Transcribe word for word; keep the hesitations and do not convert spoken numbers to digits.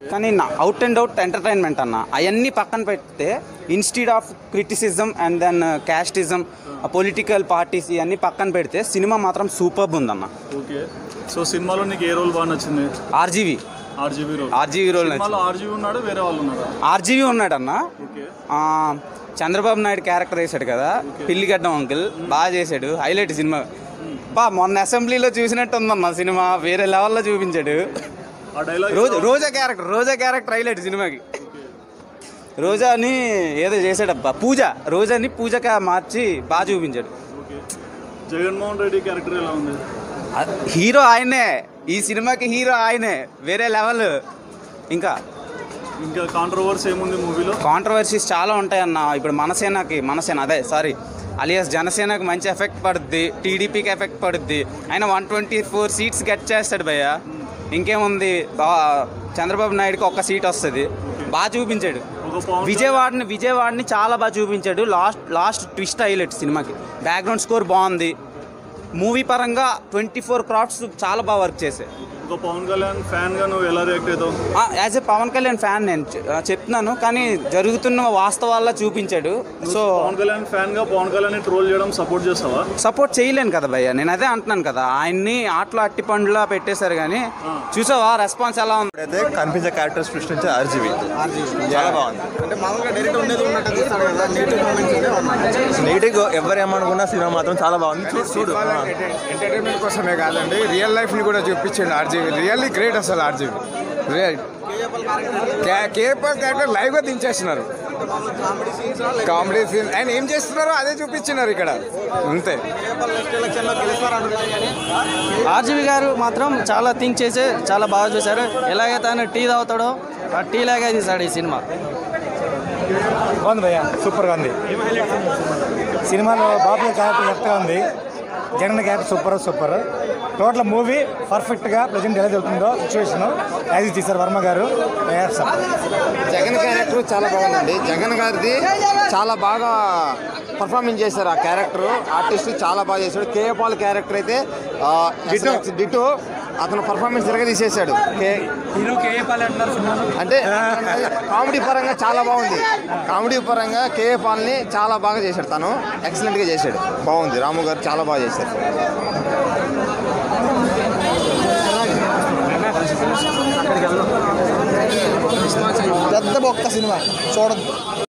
కానీ నా out and out entertainment అన్న. అవన్నీ పక్కన పెడితే instead of criticism and then casteism, political parties ఇవన్నీ పక్కన పెడితే సినిమా మాత్రం సూపర్బ్ ఉందన్న. ఓకే, సో సినిమాలో నీకు ఏ రోల్ బాగా నచ్చింది? RGV RGV role RGV role RGV ఉన్నాడు, వేరే వాళ్ళు ఉన్నారు? ఆర్జీవి ఉన్నాడన్న. చంద్రబాబు నాయుడు క్యారెక్టర్ వేసాడు కదా, పిల్లిగడ్డం అంకుల్, బాగా చేశాడు, హైలైట్ సినిమా. బా మొన్న అసెంబ్లీలో చూసినట్టు ఉందన్న సినిమా, వేరే లెవెల్లో చూపించాడు. Roja Roja character Roja character highlight సినిమాకి. రోజాని ఏదో చేశాడబ్బా, పూజ రోజాని పూజగా మార్చి బాగా చూపించాడు. జగన్మోహన్ రెడ్డి క్యారెక్టర్ ఎలా ఉంది? హీరో ఆయనే, ఈ సినిమాకి హీరో ఆయనే, వేరే లెవెల్. ఇంకా ఇంకా కాంట్రవర్సీ ఏముంది మూవీలో? కాంట్రవర్సీస్ చాలా ఉంటాయన్న. ఇప్పుడు మనసేనకి మనసేన అదే సారీ అలియాస్ జనసేనకు మంచి ఎఫెక్ట్ పడుద్ది, టీడీపీకి ఎఫెక్ట్ పడుద్ది. ఆయన one twenty four seats get చేస్తాడు భయ్య. ఇంకేముంది, చంద్రబాబు నాయుడుకి ఒక్క సీట్ వస్తుంది. బాగా చూపించాడు విజయవాడని విజయవాడని చాలా బాగా చూపించాడు. లాస్ట్ లాస్ట్ ట్విస్ట్ హైలైట్ సినిమాకి. బ్యాక్గ్రౌండ్ స్కోర్ బాగుంది. మూవీ పరంగా ట్వంటీ ఫోర్ క్రాఫ్ట్స్ చాలా బాగా వర్క్ చేశాయి. పవన్ కళ్యాణ్ ఫ్యాన్ గా నువ్వు ఎలా రియాక్ట్ అవుతావు? As a Pavan Kalyan fan నేను చెప్తున్నాను, కానీ జరుగుతున్న వాస్తవాల్లో చూపించాడు. సో పవన్ కళ్యాణ్ ఫ్యాన్ గా పవన్ కళ్యాణ్ ట్రోల్ చేయడం సపోర్ట్ చేస్తావా? సపోర్ట్ చేయలేను కదా భయ్య, నేను అదే అంటున్నాను కదా. ఆయన్ని ఆటలో అట్టి పండులా పెట్టేశారు, కానీ చూసావా రెస్పాన్స్ ఎలా ఉంది? అయితే కనిపించే క్యారెక్టర్ సృష్టించే ఆర్జీవి చాలా బాగుంది. అంటే మామూలుగా డైరెక్ట్ ఉండేది ఉన్నట్టు తీస్తాడు కదా, నీట్గా ఎవరు ఏమనుకున్నా సినిమా మాత్రం చాలా బాగుంది. చూడు, ఎంటర్టైన్మెంట్ కోసమే కాదండి, రియల్ లైఫ్ ని కూడా చూపించండి ఆర్జీవి. రియల్లీ గ్రేట్ అసలు ఆర్జీవి. కేపర్ క్యారెక్టర్ లైవ్ గా దించేస్తున్నారు. కామెడీ సీన్ ఆయన ఏం చేస్తున్నారో అదే చూపించినారు ఇక్కడ, అంతే. ఆర్జీవి గారు మాత్రం చాలా థింక్ చేసి చాలా బాగా చూశారు. ఎలాగైతే ఆయన టీ తాగుతాడో ఆ టీ లాగా తీశాడు ఈ సినిమా. బాగుంది భయ్య, సూపర్గా ఉంది. సినిమాలో బాబు క్యారెక్టర్ కరెక్ట్గా ఉంది, Jagan character super super. Total movie పర్ఫెక్ట్గా ప్రజెంట్ ఎలా జరుగుతుందో సిచ్యువేషన్ యాజ్ తీశారు వర్మ గారు. జగన్ క్యారెక్టర్ చాలా బాగుందండి. జగన్ గారిది చాలా బాగా పర్ఫార్మెన్స్ చేశారు. ఆ క్యారెక్టర్ ఆర్టిస్ట్ చాలా బాగా చేశాడు. కేఏ పాల్ క్యారెక్టర్ అయితే డిటో అతను పర్ఫార్మెన్స్ తిరగ తీసేశాడు. అంటే కామెడీ పరంగా చాలా బాగుంది. కామెడీ పరంగా కేఏ పాల్ని చాలా బాగా చేశాడు, తను ఎక్సలెంట్గా చేశాడు. బాగుంది. రాము గారు చాలా బాగా చేశారు. పెద్ద బొక్క సినిమా చూడద్దు.